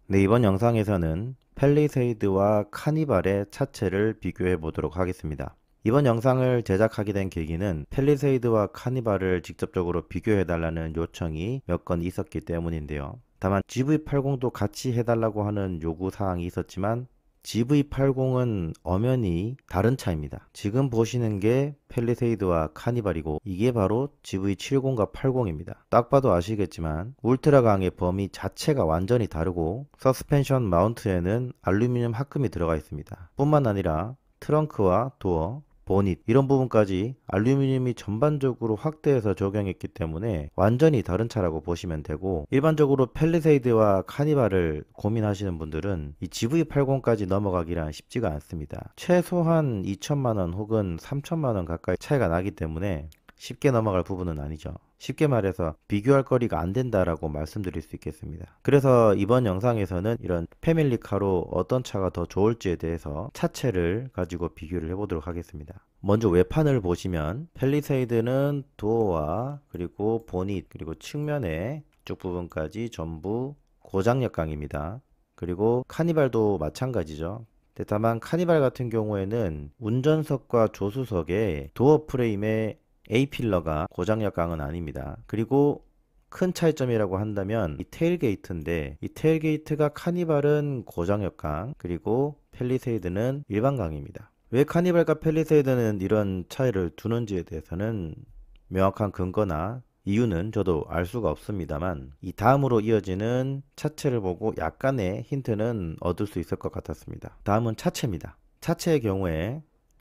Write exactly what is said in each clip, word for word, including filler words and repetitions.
네, 이번 영상에서는 팰리세이드와 카니발의 차체를 비교해 보도록 하겠습니다. 이번 영상을 제작하게 된 계기는 팰리세이드와 카니발을 직접적으로 비교해 달라는 요청이 몇 건 있었기 때문인데요. 다만 지브이 팔십도 같이 해달라고 하는 요구 사항이 있었지만 지브이 팔십은 엄연히 다른 차입니다. 지금 보시는 게 팰리세이드와 카니발이고 이게 바로 지브이 칠십과 팔십입니다. 딱 봐도 아시겠지만 울트라 강의 범위 자체가 완전히 다르고 서스펜션 마운트에는 알루미늄 합금이 들어가 있습니다. 뿐만 아니라 트렁크와 도어, 보닛 이런 부분까지 알루미늄이 전반적으로 확대해서 적용했기 때문에 완전히 다른 차라고 보시면 되고, 일반적으로 팰리세이드와 카니발을 고민하시는 분들은 이 지브이 팔십까지 넘어가기란 쉽지가 않습니다. 최소한 이천만 원 혹은 삼천만 원 가까이 차이가 나기 때문에 쉽게 넘어갈 부분은 아니죠. 쉽게 말해서 비교할 거리가 안 된다라고 말씀드릴 수 있겠습니다. 그래서 이번 영상에서는 이런 패밀리카로 어떤 차가 더 좋을지에 대해서 차체를 가지고 비교를 해보도록 하겠습니다. 먼저 외판을 보시면 팰리세이드는 도어와 그리고 보닛 그리고 측면의 쪽 부분까지 전부 고장력강입니다. 그리고 카니발도 마찬가지죠. 다만 카니발 같은 경우에는 운전석과 조수석에 도어 프레임에 A필러가 고장력강은 아닙니다. 그리고 큰 차이점이라고 한다면 이 테일게이트인데, 이 테일게이트가 카니발은 고장력강 그리고 팰리세이드는 일반강입니다. 왜 카니발과 팰리세이드는 이런 차이를 두는지에 대해서는 명확한 근거나 이유는 저도 알 수가 없습니다만, 이 다음으로 이어지는 차체를 보고 약간의 힌트는 얻을 수 있을 것 같았습니다. 다음은 차체입니다. 차체의 경우에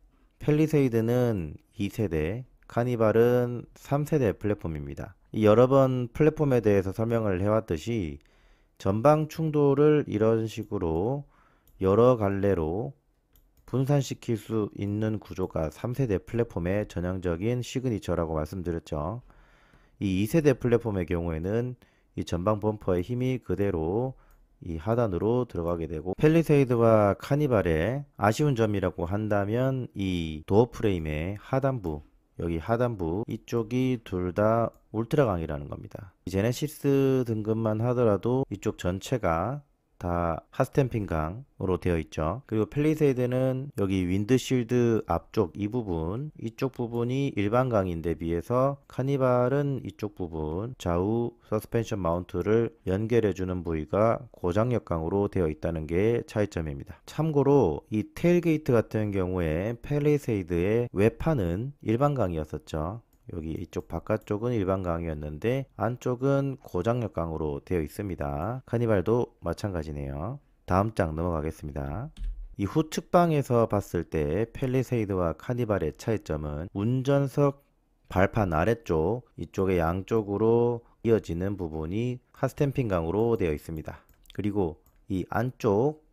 팰리세이드는 이 세대, 카니발은 삼 세대 플랫폼입니다. 여러 번 플랫폼에 대해서 설명을 해왔듯이 전방 충돌을 이런 식으로 여러 갈래로 분산시킬 수 있는 구조가 삼 세대 플랫폼의 전형적인 시그니처라고 말씀드렸죠. 이 이 세대 플랫폼의 경우에는 이 전방 범퍼의 힘이 그대로 이 하단으로 들어가게 되고, 팰리세이드와 카니발의 아쉬운 점이라고 한다면 이 도어 프레임의 하단부, 여기 하단부 이쪽이 둘 다 울트라 강이라는 겁니다. 제네시스 등급만 하더라도 이쪽 전체가 다 핫스탬핑 강으로 되어 있죠. 그리고 팰리세이드는 여기 윈드실드 앞쪽 이 부분, 이쪽 부분이 일반 강인데 비해서 카니발은 이쪽 부분 좌우 서스펜션 마운트를 연결해 주는 부위가 고장력 강으로 되어 있다는 게 차이점입니다. 참고로 이 테일게이트 같은 경우에 팰리세이드의 외판은 일반 강이었었죠. 여기 이쪽 바깥쪽은 일반 강이었는데 안쪽은 고장력 강으로 되어 있습니다. 카니발도 마찬가지네요. 다음 장 넘어가겠습니다. 이 후측방에서 봤을 때 팰리세이드와 카니발의 차이점은 운전석 발판 아래쪽 이쪽에 양쪽으로 이어지는 부분이 핫스탬핑 강으로 되어 있습니다. 그리고 이 안쪽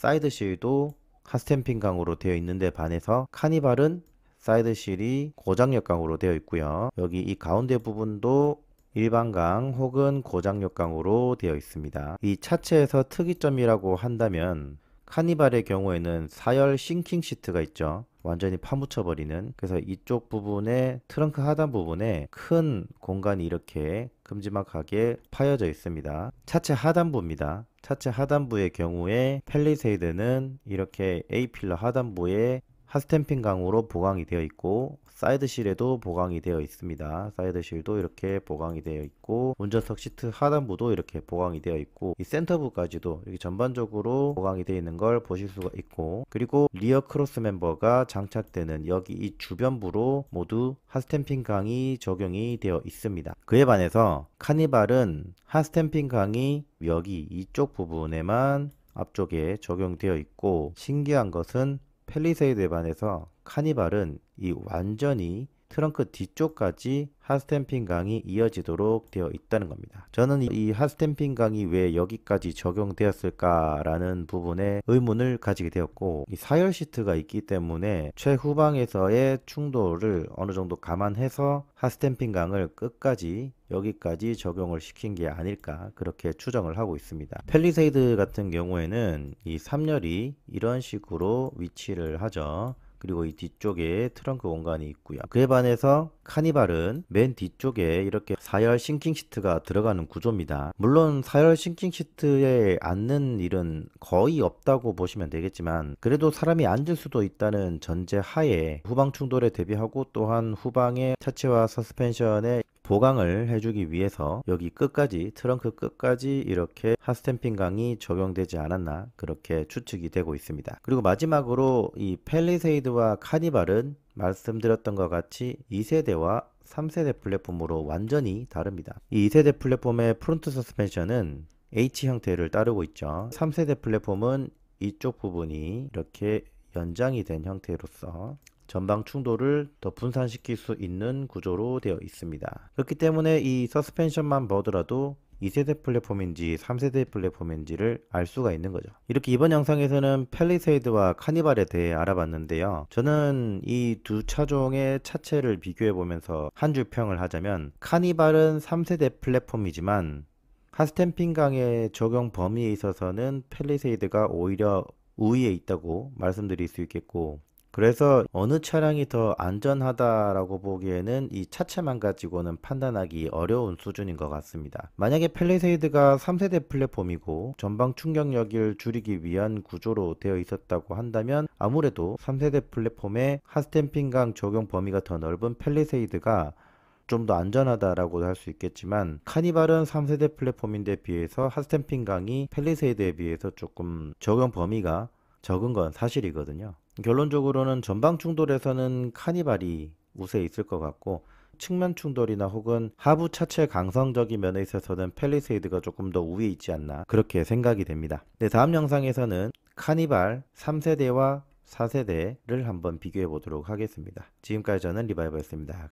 사이드실도 핫스탬핑 강으로 되어 있는데 반해서 카니발은 사이드실이 고장력강으로 되어 있고요. 여기 이 가운데 부분도 일반강 혹은 고장력강으로 되어 있습니다. 이 차체에서 특이점이라고 한다면 카니발의 경우에는 사열 싱킹 시트가 있죠. 완전히 파묻혀 버리는. 그래서 이쪽 부분에 트렁크 하단 부분에 큰 공간이 이렇게 큼지막하게 파여져 있습니다. 차체 하단부입니다. 차체 하단부의 경우에 팰리세이드는 이렇게 A필러 하단부에 핫스탬핑 강으로 보강이 되어 있고 사이드실에도 보강이 되어 있습니다. 사이드실도 이렇게 보강이 되어 있고 운전석 시트 하단부도 이렇게 보강이 되어 있고 이 센터부까지도 이렇게 전반적으로 보강이 되어 있는 걸 보실 수가 있고, 그리고 리어 크로스 멤버가 장착되는 여기 이 주변부로 모두 핫스탬핑 강이 적용이 되어 있습니다. 그에 반해서 카니발은 핫스탬핑 강이 여기 이쪽 부분에만 앞쪽에 적용되어 있고, 신기한 것은 팰리세이드에 반해서 카니발은 이 완전히 트렁크 뒤쪽까지 핫스탬핑 강이 이어지도록 되어 있다는 겁니다. 저는 이 핫스탬핑 강이 왜 여기까지 적용되었을까 라는 부분에 의문을 가지게 되었고, 이 사열 시트가 있기 때문에 최후방에서의 충돌을 어느 정도 감안해서 핫스탬핑 강을 끝까지 여기까지 적용을 시킨 게 아닐까 그렇게 추정을 하고 있습니다. 팰리세이드 같은 경우에는 이 삼 열이 이런 식으로 위치를 하죠. 그리고 이 뒤쪽에 트렁크 공간이 있고요. 그에 반해서 카니발은 맨 뒤쪽에 이렇게 사열 싱킹 시트가 들어가는 구조입니다. 물론 사열 싱킹 시트에 앉는 일은 거의 없다고 보시면 되겠지만, 그래도 사람이 앉을 수도 있다는 전제 하에 후방 충돌에 대비하고 또한 후방의 차체와 서스펜션에 보강을 해주기 위해서 여기 끝까지, 트렁크 끝까지 이렇게 핫스탬핑 강이 적용되지 않았나, 그렇게 추측이 되고 있습니다. 그리고 마지막으로 이 팰리세이드와 카니발은 말씀드렸던 것 같이 이 세대와 삼 세대 플랫폼으로 완전히 다릅니다. 이 이 세대 플랫폼의 프론트 서스펜션은 H 형태를 따르고 있죠. 삼 세대 플랫폼은 이쪽 부분이 이렇게 연장이 된 형태로서 전방 충돌을 더 분산시킬 수 있는 구조로 되어 있습니다. 그렇기 때문에 이 서스펜션만 보더라도 이 세대 플랫폼인지 삼 세대 플랫폼인지를 알 수가 있는 거죠. 이렇게 이번 영상에서는 팰리세이드와 카니발에 대해 알아봤는데요. 저는 이 두 차종의 차체를 비교해 보면서 한 줄 평을 하자면, 카니발은 삼 세대 플랫폼이지만 핫스탬핑 강의 적용 범위에 있어서는 팰리세이드가 오히려 우위에 있다고 말씀드릴 수 있겠고, 그래서 어느 차량이 더 안전하다라고 보기에는 이 차체만 가지고는 판단하기 어려운 수준인 것 같습니다. 만약에 팰리세이드가 삼 세대 플랫폼이고 전방 충격력을 줄이기 위한 구조로 되어 있었다고 한다면, 아무래도 삼 세대 플랫폼의 핫스탬핑강 적용 범위가 더 넓은 팰리세이드가 좀 더 안전하다라고 할 수 있겠지만, 카니발은 삼 세대 플랫폼인데 비해서 핫스탬핑 강이 팰리세이드에 비해서 조금 적용 범위가 적은 건 사실이거든요. 결론적으로는 전방 충돌에서는 카니발이 우세에 있을 것 같고, 측면 충돌이나 혹은 하부 차체 강성적인 면에 있어서는 팰리세이드가 조금 더 우위에 있지 않나, 그렇게 생각이 됩니다. 네, 다음 영상에서는 카니발 삼 세대와 사 세대를 한번 비교해 보도록 하겠습니다. 지금까지 저는 리바이버였습니다.